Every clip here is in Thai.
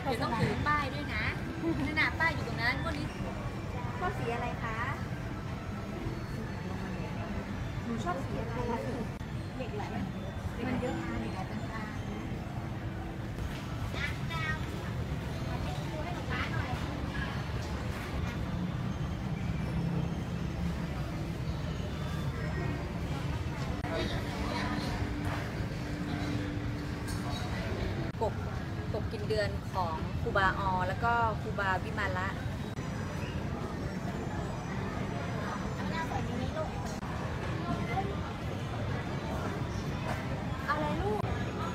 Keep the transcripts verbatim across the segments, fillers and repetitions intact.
ดี๋ยวต้องถือป้ายด้วยนะขนาดป้ายอยู่ตรงนั้นวันนี้ชอบสีอะไรคะหนูชอบสีอะไรเด็กไหลมันเยอะมากเด็กไหลต่างๆกบกบกินเดือนของครูบาออแล้วก็ครูบาวิมาละอะไรลูก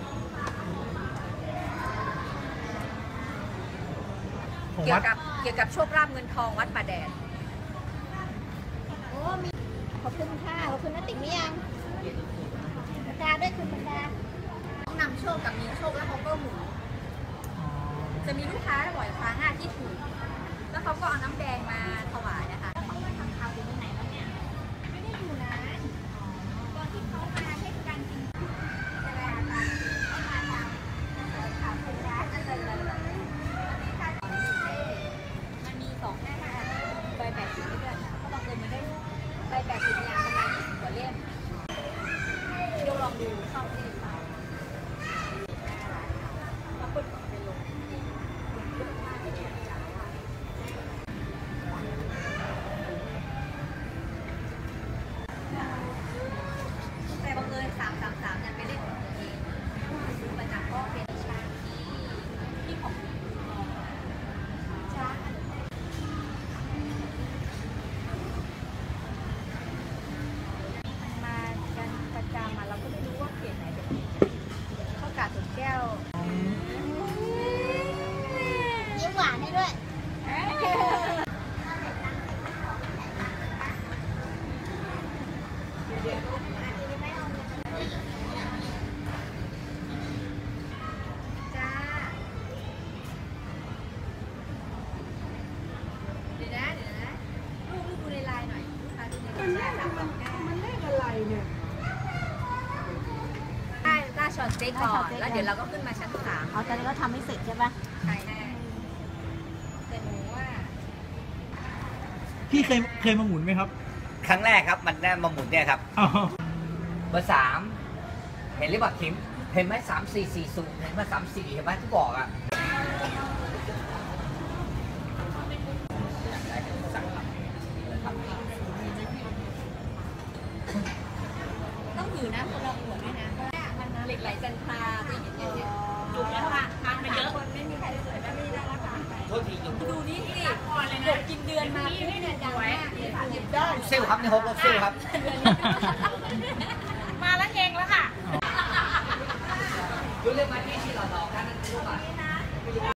เกี่ยวกับเกี่ยวกับโชคลาภเงินทองวัดป่าแดดโอ้มีขอบคุณค่ะขอบคุณนัตติมียังบรรดาด้วยคุณบรรดาต้องนำโชคกับมีโชคแล้วเขาก็หมุนจะมีลูกค้าบ่อยครั้งที่ถูกแล้วเขาก็เอาน้ำแดงมาถวายนะคะเขามาทำข่าวอยู่ที่ไหนแล้วเนี่ยไม่ได้อยู่นะตอนที่เขามาเทศกาลกินจะไปอาการเขามาทำข่าวเป็นร้านอะไรเลยมันมีสองหน้าใบแปดสิบด้วยเขาลองเดินมาได้ใบแปดสิบอย่างประมาณยี่สิบกว่าเล่มเดี๋ยวลองดูชอบที่ไหนมาเปิดเป็นลงแต่บังเอิญสามสามสามเนี่ยเป็นเลขของตัวเองซื้อมาจากก็เป็นชาที่ที่ของชามากันประจำมาเราก็ไม่รู้ว่าเขตไหนเป็นข้าวกาดสุดแก้วยิ้มหวานให้ด้วยจ้าเดี๋ยวนะเดี๋ยวนะลูกลูกดูในไลน์หน่อยลูกค้าดูในไลน์มันเลขอะไรเนี่ยได้ได้ช็อตสเต็กก่อนแล้วเดี๋ยวเราก็ขึ้นมาชั้นสามเอาตอนนี้ก็ทำให้เสร็จใช่ปะใช่แน่แต่หนูว่าพี่เคยเคยมาหมุนไหมครับครั้งแรกครับมันได้มาหมุนเนี่ยครับอ๋อเบอร์สามเห็นหรือเปล่าคิมเห็นไหมสามสี่สี่ศูนย์เห็นไหมสามสี่เห็นไหมที่บอกอ่ะต้องถือนะคนเราหัวด้วยนะเพราะว่ามันเหล็กไหลจันทราตัวอย่างเงี้ยจุกแล้วค่ะทานไปเยอะคนไม่มีใครสวยแบบนี้ได้ราคาโทษทีดูนี่สิกบกินเดือนมาพี่เนี่ยดังมากเลยเซลครับนี่หกลบเซลครับมาแล้วเองแล้วค่ะดูเรื่องมาที่ที่เราต่อกันนั่นคือว่า